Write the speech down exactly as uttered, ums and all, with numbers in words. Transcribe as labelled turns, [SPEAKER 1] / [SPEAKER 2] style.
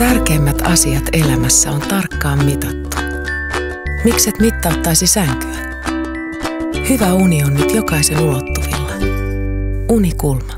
[SPEAKER 1] Tärkeimmät asiat elämässä on tarkkaan mitattu. Mikset mittauttaisi sänkyä? Hyvä uni on nyt jokaisen ulottuvilla. Unikulma.